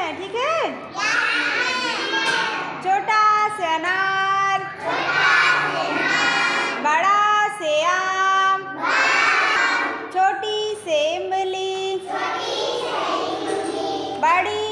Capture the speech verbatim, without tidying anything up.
हैं, ठीक है। छोटा से अनार, बड़ा से आम, छोटी से इमली, बड़ी